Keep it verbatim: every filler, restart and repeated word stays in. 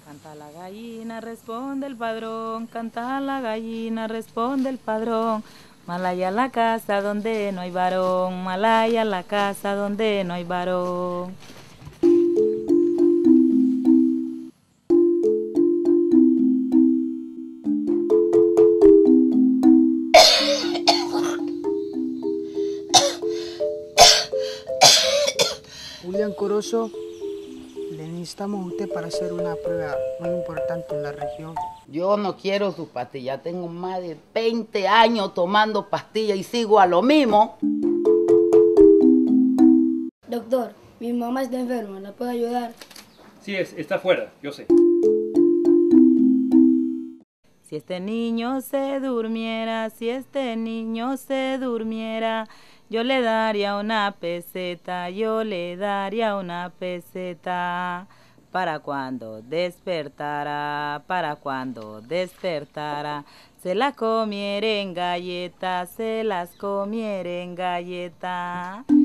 Canta la gallina, responde el padrón, canta la gallina, responde el padrón. Malaya la casa donde no hay varón, malaya la casa donde no hay varón. Julián Corozo, le necesitamos a usted para hacer una prueba muy importante en la región. Yo no quiero sus pastillas, tengo más de veinte años tomando pastillas y sigo a lo mismo. Doctor, mi mamá está enferma, ¿la puedo ayudar? Sí, es, está afuera, yo sé. Si este niño se durmiera, si este niño se durmiera, yo le daría una peseta, yo le daría una peseta. Para cuando despertara, para cuando despertara, se las comiera en galleta, se las comiera en galleta.